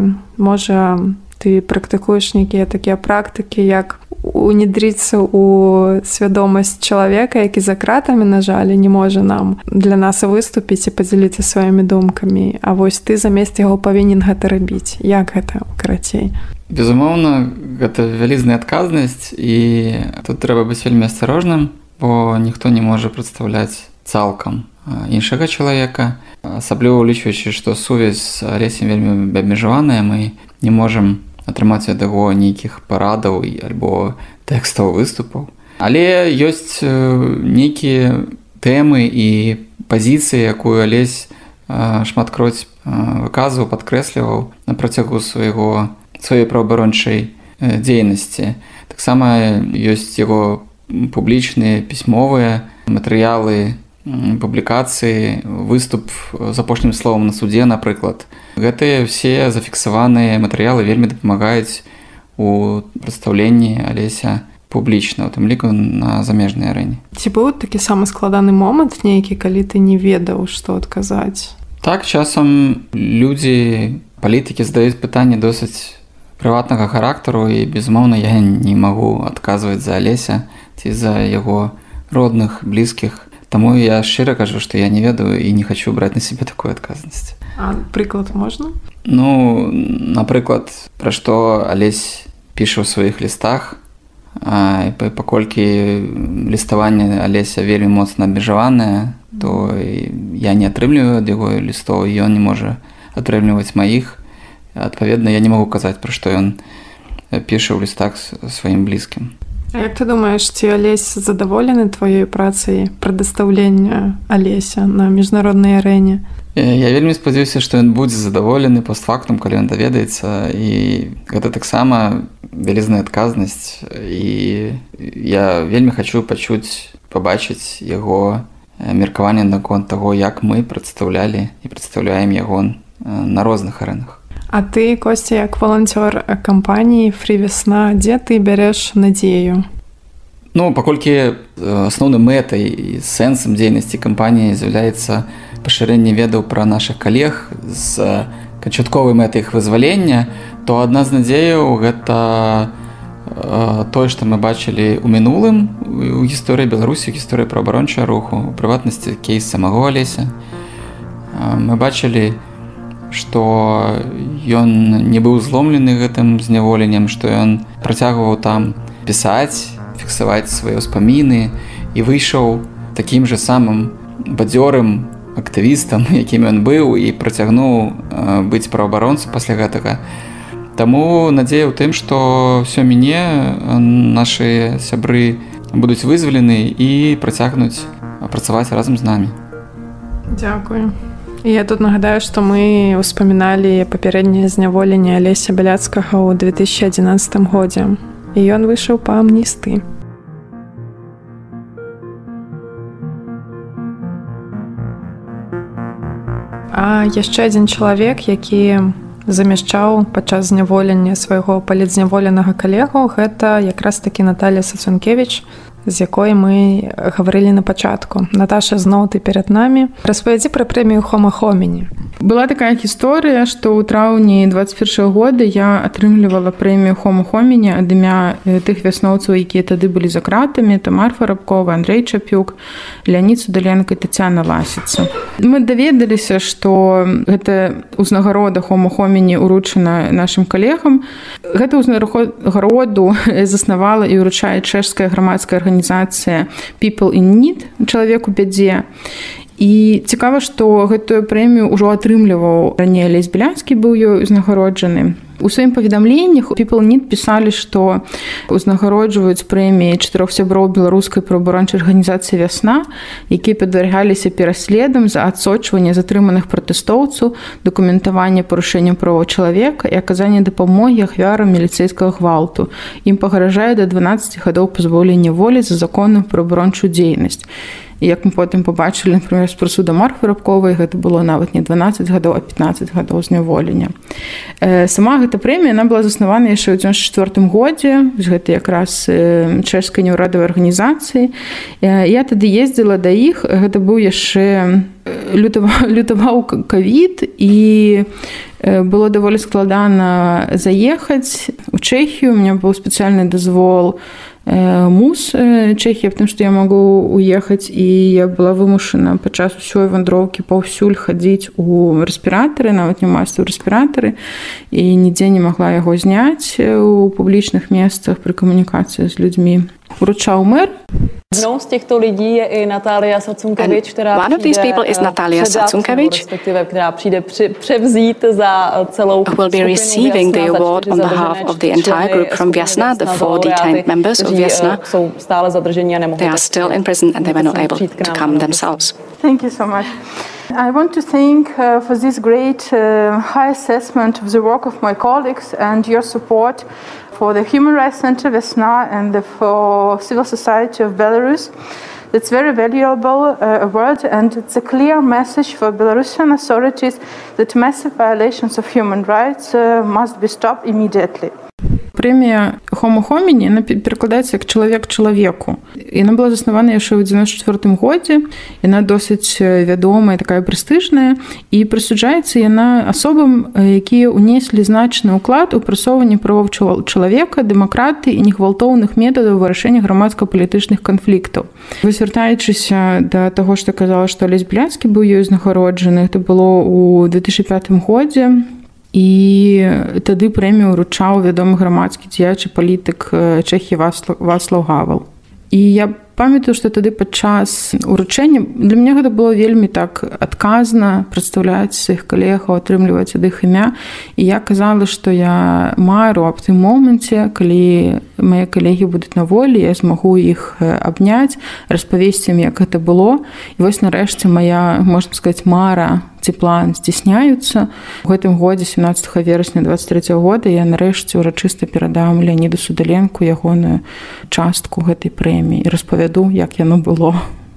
можа, ты практыкуеш нейкія такія практыкі, як унедрыцца ў свядомасць чалавека, які за кратамі, на жаль, не можа нам для нас выступіць і падзяліцца сваімі думкамі, а вось ты замест яго павінен гэта рабіць. Як гэта, карацей? Безумоўна, гэта вялізная адказнасць, і тут трэба быць вельмі асцярожным, бо ніхто не можа прадстаўляць цалкам іншага чалавека, асабліва улічваючы, што сувязь з Алесем вельмі абмежаваная, мы не можам атрымаць ад яго нейкіх парадаў альбо тэкстаў выступаў. Але ёсць нейкія тэмы і пазіцыі, якую Алесь шматкроць выказваў, падкрэсліваў на працягу свайго сваёй праваабарончай дзейнасці. Таксама ёсць яго публічныя пісьмовыя матэрыялы, публікацыі, выступ з апошнім словам на судзе, напрыклад. Гэтыя ўсе зафіксаваныя матэрыялы вельмі дапамагаюць у прадстаўленні Алеся публічна, у тым ліку на замежнай арэне. Ці быў такі самы складаны момант нейкі, калі ты не ведаў, што адказаць? Так, часам людзі, палітыкі задаюць пытанні досыць прыватнага характару, і, безумоўна, я не магу адказваць за Алеся ці за яго родных, блізкіх. Таму я шчыра кажу, што я не ведаю і не хачу браць на сябе такую адказнасць. А прыклад можна? Ну, напрыклад, пра што Алесь піша ў сваіх лістах, а паколькі ліставанне Алеся вельмі моцна абмежаванае, то я не атрымліваю ад яго лістоў, і ён не можа атрымліваць маіх. Адпаведна, я не магу казаць, пра што ён піша ў лістах сваім блізкім. А як ты думаеш, ці Алесь задаволены тваёй працай прадастаўлення Алеся на міжнароднай арэне? Я вельмі спадзяюся, што ён будзе задаволены постфактум, калі ён даведаецца, і гэта таксама вялізная адказнасць, і я вельмі хачу пачуць, пабачыць яго меркаванне наконт таго, як мы прадстаўлялі і прадстаўляем яго на розных арэнах. А ты, Костя, як валанцёр кампаніі Free Весна, дзе ты бярэш надзею? Ну, паколькі асноўнай мэтай і сэнсам дзейнасці кампаніі з'яўляецца пашырэнне ведаў пра нашых калег з канчатковай мэтай іх вызвалення, то адна з надзеяў гэта тое, што мы бачылі ў мінулым у гісторыі Беларусі, у гісторыі праваабарончага руху, у прыватнасці кейс самого Алеся. Мы бачылі, што ён не быў зломлены гэтым зняволеннем, што ён працягваў там пісаць, фіксаваць свае ўспаміны і выйшаў такім жа самым бадзёрым актывістам, якім ён быў, і працягнуў быць праваабаронцам пасля гэтага. Таму надзея ў тым, што ўсё міне, нашы сябры будуць вызвалены і працягнуць працаваць разам з намі. Дзякую. І я тут нагадаю, што мы ўспаміналі папярэдняе зняволенне Алеся Біляцкага ў две тысячы адзінаццатым годзе. І ён выйшаў па амністыі. А яшчэ адзін чалавек, які замяшчаў падчас зняволення свайго палітзняволенага калегу, гэта якраз такі Наталія Сацункевіч, з якой мы гаварылі на пачатку. Наташа, зноў ты перад намі. Распавядзі пра прэмію Homo Homini. Была такая гісторыя, што ў траўні дваццаць першага года я атрымлівала прэмію Homo Homini ад імя тых вясноўцаў, якія тады былі за кратамі. Тамар Фарабкова, Андрэй Чапюк, Леонід Судоленко і Тацяна Ласіца. Мы даведаліся, што гэта ўзнагарода Homo Homini уручана нашым калегам. Гэта ўзнагароду заснавала і ўручае чэшская грамадская арганізацыя арганізацыя People in Need, чалавек у бядзе. І цікава, што гэтую прэмію ўжо атрымліваў раней Алесь Біляцкі, быў ёй узнагароджаны. У сваім паведамленнях People in Need пісалі, што узнагароджваюць прэміі чатырох сяброў беларускай праваабарончай арганізацыі «Вясна», якія падвяргаліся пераследам за адсочванне затрыманых пратэстоўцаў, дакументаванне парушэнняў правоў чалавека і аказанне дапамогі ахвярам міліцэйскага гвалту. Ім пагражае да дванаццаці гадоў пазбаўлення волі за законную праваабарончую дзейнасць. І як мы потым пабачылі, напрыклад, з прысудам Марфы Рабковай, гэта было нават не дванаццаць гадоў, а пятнаццаць гадоў зняволення. Сама гэта прэмія, она была заснавана яшчэ ў дзевяносто четвёртым годзе, гэта якраз чэшскай неўрадавай арганізацыі. Я тады ездзіла да іх, гэта быў яшчэ лютаваў, лютаваў ковід, і было даволі складана заехаць у Чэхію. У меня быў спецыяльны дазвол МУС Чэхія, потому што я магу уехаць, і я была вымушана падчас усёй вандроўкі паўсюль хадзіць у рэспіратары, нават не масцы ў рэспіратары, і нідзе не магла яго зняць у публічных месцах пры камунікацыі з людзьмі. Уручаў мэр. Jednou z těchto lidí je i Natália Sacunkevič, která one of these people is Natalia Sacunkevič, respektive která přijde převzít za celou who will be receiving the award on behalf of the entire group from Vyasna, the four detained members of Vyasna. They are still in prison and they were not able to come themselves. Thank you so much. I want to thank uh, for this great uh, high assessment of the work of my colleagues and your support for the Human Rights Center Vyasna and the, for civil society of Belarus. It's very valuable uh, award, and it's a clear message for Belarusian authorities that massive violations of human rights uh, must be stopped immediately. Прэмія Homo homini, яна перакладаецца як чалавек чалавеку. Яна была заснавана яшчэ ў дзевяносто четвёртым годзе. Яна досыць вядомая, такая прэстыжная, і прысуджаецца яна асобам, якія ўнеслі значны ўклад у прасоўванне правоў чалавека, дэмакратыі і негвалтоўных метадаў вырашэння грамадска-палітычных канфліктаў. Вось вяртаючыся да таго, што казала, што Алесь Беляцкі быў ёй узнагароджаны, гэта было ў две тысячи пятым годзе. І тады прэмію ўручаў вядомы грамадскі дзеяч і палітык Чэхіі Вацлаў Гавал. І я памятаю, што тады падчас уручэння для мяне гэта было вельмі так адказна прадстаўляць сваіх калегаў, атрымліваць ад іх імя. І я казала, што я мару аб тым моманце, калі мае калегі будуць на волі, я змагу іх абняць, распавесці ім, як гэта было. І вось нарэшце мая, можна сказаць, мара ці план здзяйсняюцца. У гэтым годзе, сямнаццатага верасня дваццаць трэцяга года, я нарэшце ўрачыста перадам Леаніду Судаленку ягоную частку гэтай прэміі і распавяду, як яно было.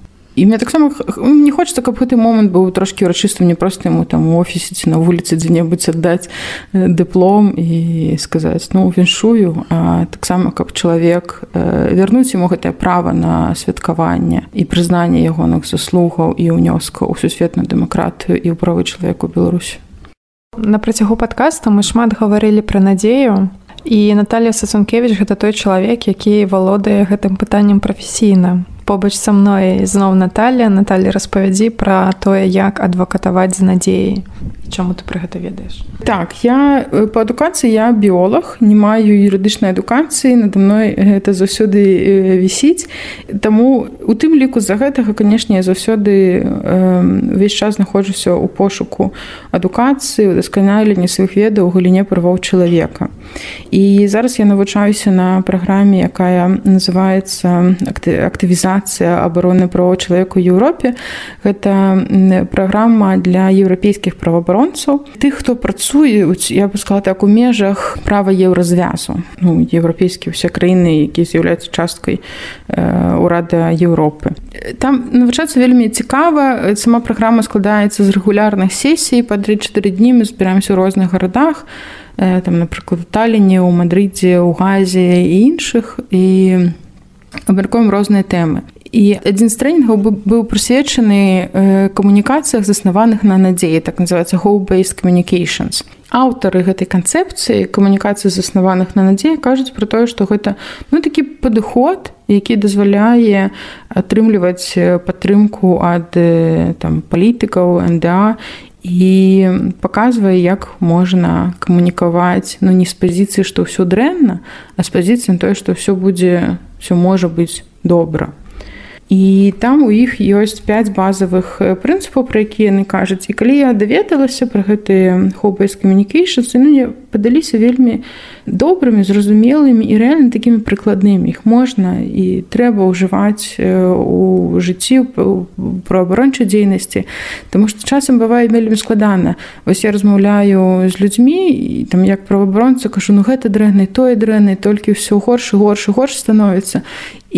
І мне таксама не хочацца, каб гэты момант быў трошкі ўрачыстым, не проста яму там у офісе ці на вуліцы дзе-небудзь аддаць дыплом і сказаць, ну, віншую, а таксама, каб чалавек вярнуць яму гэтае права на святкаванне і прызнанне ягоных заслугаў і ўнёскаў у сусветную дэмакратыю і ў правы чалавека ў Беларусі. На працягу падкаста мы шмат гаварылі пра надзею, і Наталія Сацункевіч гэта той чалавек, які валодае гэтым пытаннем прафесійна. Побач са мной зноў Наталія. Наталія, распавядзі пра тое, як адвакатаваць з надзеяй. Чаму ты пра гэта ведаеш? Так, я па адукацыі я біолог, не маю юрыдычнай адукацыі, нада мной гэта заўсёды вісіць. Таму у тым ліку з-за гэтага, канешне, я заўсёды увесь час знаходжуся ў пошуку адукацыі, удасканаленні сваіх ведаў у галіне правоў чалавека. І зараз я навучаюся на праграме, якая называецца актывізацыя абароны правоў чалавека ў Еўропе. Гэта праграма для еўрапейскіх праваабаронцаў. Тых, хто працуе, я бы сказала так, у межах права еўразвязу. Ну, еўрапейскія ўсе краіны, якія з'яўляюцца часткай э, урада Еўропы. Там навучацца вельмі цікава. Сама праграма складаецца з рэгулярных сесій. Па тры-чатыры дні мы збіраемся ў розных гарадах. Э, там, напрыклад, у Таліне, у Мадрыдзе, у Газе і іншых. І абмяркуем розныя тэмы. І адзін з трэнінгаў быў прысвечаны камунікацыях, заснаваных на надзеі, так называецца hope-based communications. Аўтары гэтай канцэпцыі камунікацый, заснаваных на надзеі, кажуць пра тое, што гэта ну, такі падыход, які дазваляе атрымліваць падтрымку ад там, палітыкаў, эн дэ а, і паказвае, як можна камунікаваць ну, не з пазіцыі, што ўсё дрэнна, а з пазіцыі на тое, што ўсё будзе, ўсё можа быць добра. І там у іх ёсць пяць базавых прынцыпаў, пра якія яны кажуць. І калі я даведалася пра гэтыя hope-based communications, ну, падаліся вельмі добрымі, зразумелымі і рэальна такімі прыкладнымі. Іх можна і трэба ўжываць у жыцці, у праваабарончай дзейнасці, таму што часам бывае вельмі складана. Вось я размаўляю з людзьмі, і там як праваабаронца кажу, ну гэта дрэнна, тое дрэнна, толькі ўсё горш і горш і горш становіцца.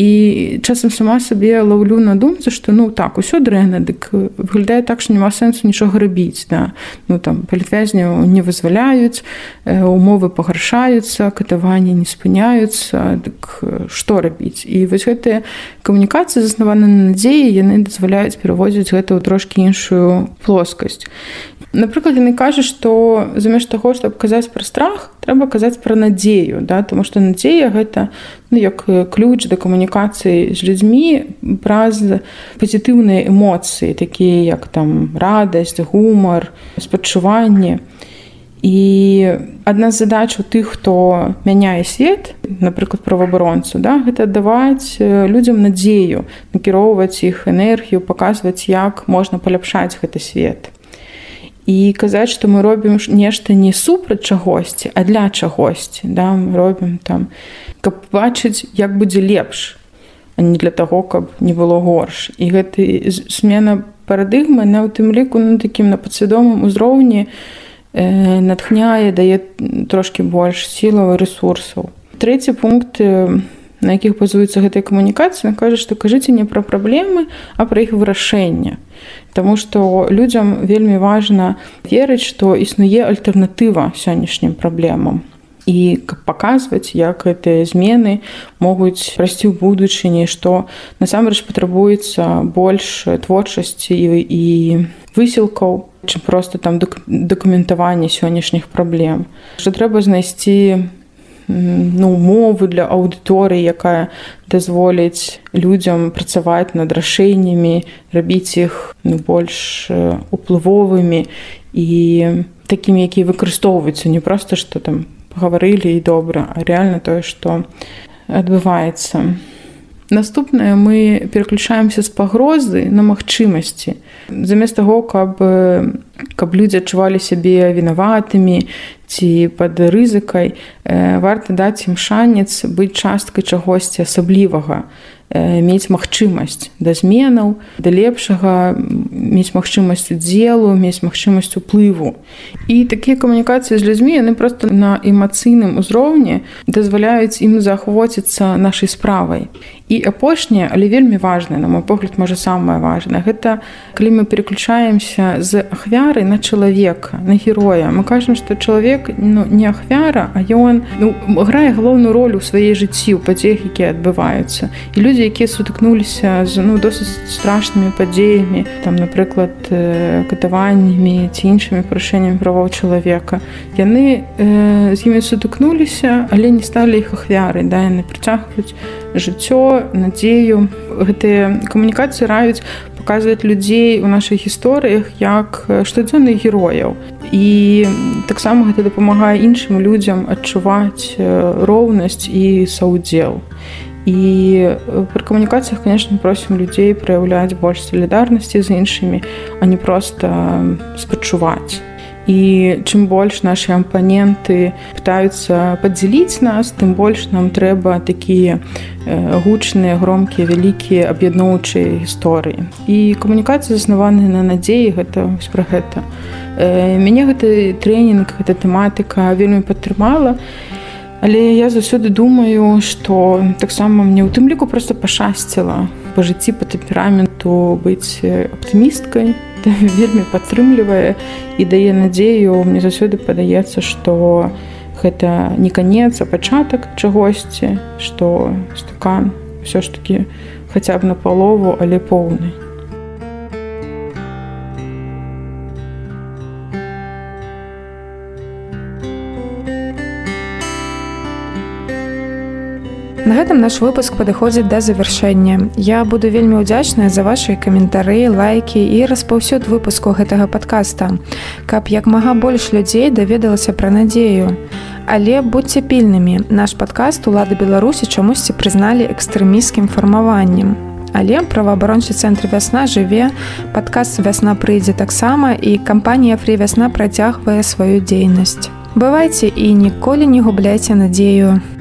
І часам сама сабе лаўлю на думцы, што ну так, усё дрэнна, дык выглядае так, што няма сэнсу нічога рабіць. Да? Ну, там, палітвязняў не вызваляюць, умовы пагаршаюцца, катаванні не спыняюцца, дык што рабіць? І вось гэтыя камунікацыі, заснаваныя на надзеі, яны дазваляюць пераводзіць гэта ў трошкі іншую плоскасць. Напрыклад, яны кажуць, што замест таго, чтобы казаць пра страх, трэба казаць пра надзею, да? Таму што надзея гэта ну, як ключ да камунікацыі з людзьмі праз пазітыўныя эмоцыі, такія як там радасць, гумар, спачуванне. І адна з задач у тых, хто мяняе свет, напрыклад, праваабаронцу, да, гэта даваць людзям надзею, накіроўваць іх энергію, паказваць, як можна паляпшаць гэты свет. І казаць, што мы робім нешта не супраць чагосьці, а для чагосьці. Да? Мы робім там, каб бачыць, як будзе лепш, а не для таго, каб не было горш. І гэта змена парадыгмы на ў тым ліку на такім на падсвядомым узроўні э, натхняе, дае трошкі больш сілаў і рэсурсаў. Трэці пункт, на якіх базуецца гэтая камунікацыя, кажа, што кажыце не пра праблемы, а пра іх вырашэнне. Таму што людзям вельмі важна верыць, што існуе альтэрнатыва сённяшнім праблемам. І каб паказваць, як гэтыя змены могуць прайсці ў будучыні, што насамрэч патрабуецца больш творчасці і, і высілкаў, чым проста там дакументаванне сённяшніх праблем. Што трэба знайсці ну, мову для аўдыторыі, якая дазволіць людзям працаваць над рашэннямі, рабіць іх ну, больш уплывовымі і такімі, якія выкарыстоўваюцца. Не проста, што там пагаварылі і добра, а рэальна тое, што адбываецца. Наступнае, мы пераключаемся з пагрозы на магчымасці. Замест таго, каб, каб людзі адчувалі сябе вінаватымі ці пад рызыкай, варта даць ім шанец быць часткай чагосьці асаблівага, мець магчымасць да зменаў, да лепшага, мець магчымасць удзелу, мець магчымасць уплыву. І такія камунікацыі з людзьмі, яны проста на эмацыйным узроўні дазваляюць ім заахвоціцца нашай справай. І апошняе, але вельмі важнае, на мой погляд, можа самае важнае, гэта калі мы переключаемся з ахвяры на чалавека, на героя. Мы кажам, што чалавек ну, не ахвяра, а ён ну, грае галоўную ролю ў сваёй жыцці, ў падзеях, якія адбываюцца. І людзі, якія сутыкнуліся з ну, досыць страшнымі падзеямі, там, напрыклад, катаваннямі ці іншымі парушэннямі правоў чалавека, яны э, з імі сутыкнуліся, але не сталі іх ахвярай, да, яны прыцягваюць жыццё, надзею. Гэтыя камунікацыі раюць паказваць людзей у нашых гісторыях як штодзённых герояў. І таксама гэта дапамагае іншым людзям адчуваць роўнасць і саўдзел. І пры камунікацыях, конечно, просім людзей праяўляць больш салідарнасці з іншымі, а не проста спачуваць. І чым больш нашы апаненты пытаюцца падзяліць нас, тым больш нам трэба такія гучныя, громкія, вялікія аб'ядноўчыя гісторыі. І камунікацыі заснаваныя на надзеі, гэта вось пра гэта. Мяне гэты трэнінг, гэта тэматыка вельмі падтрымала, але я заўсёды думаю, што таксама мне ў тым ліку проста пашчасціла па жыцці, па тэмпераменту быць аптымісткай, вельмі падтрымлівае і дае надзею. Мне заўсёды падаецца, што гэта не канец, а пачатак чагосьці, што стакан ўсё ж такі хаця б на палову, але поўны. На гэтым наш выпуск падыходзіць да завяршэння. Я буду вельмі ўдзячная за вашы каментары, лайкі і распаўсюд выпуску гэтага падкаста, каб як мага больш людзей даведалася пра надзею. Але будьце пільнымі, наш падкаст улады Беларусі чамусьці прызналі экстрэмісцкім фармаваннем. Але праваабарончы цэнтр «Вясна» жыве, падкаст «Вясна» прыйдзе таксама, і кампанія «Фрі Вясна» працягвае сваю дзейнасць. Бывайце і ніколі не губляйце надзею.